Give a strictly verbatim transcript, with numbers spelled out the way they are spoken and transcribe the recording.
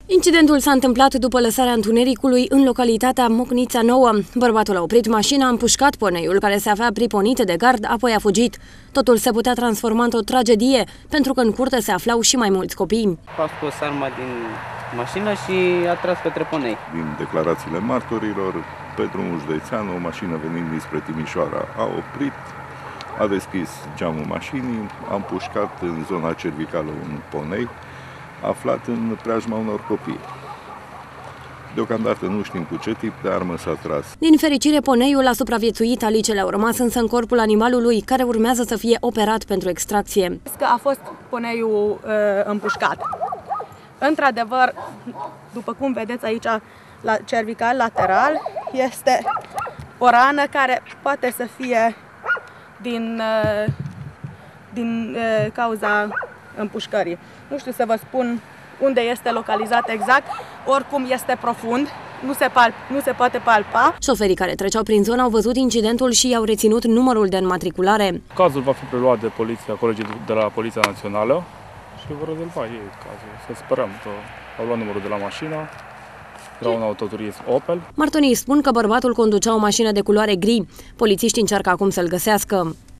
Incidentul s-a întâmplat după lăsarea întunericului în localitatea Mocnița Nouă. Bărbatul a oprit mașina, a împușcat poneiul care se afla priponit de gard, apoi a fugit. Totul se putea transforma într-o tragedie, pentru că în curte se aflau și mai mulți copii. A scos arma din mașină și a tras către ponei. Din declarațiile martorilor, pe drumul județean, o mașină venind dinspre Timișoara a oprit, a deschis geamul mașinii, a împușcat în zona cervicală un ponei aflat în preajma unor copii. Deocamdată nu știm cu ce tip de armă s-a tras. Din fericire, poneiul a supraviețuit, alicele au rămas însă în corpul animalului, care urmează să fie operat pentru extracție. A fost poneiul uh, împușcat. Într-adevăr, după cum vedeți aici, la cervical lateral, este o rană care poate să fie din, uh, din uh, cauza împușcării. Nu știu să vă spun unde este localizat exact, oricum este profund, nu se, palp, nu se poate palpa. Șoferii care treceau prin zonă au văzut incidentul și i-au reținut numărul de înmatriculare. Cazul va fi preluat de poliția, colegii de la Poliția Națională și vor rezolva ei cazul. Să sperăm că au luat numărul de la mașină, era un autoturism Opel. Martorii spun că bărbatul conducea o mașină de culoare gri. Polițiștii încearcă acum să-l găsească.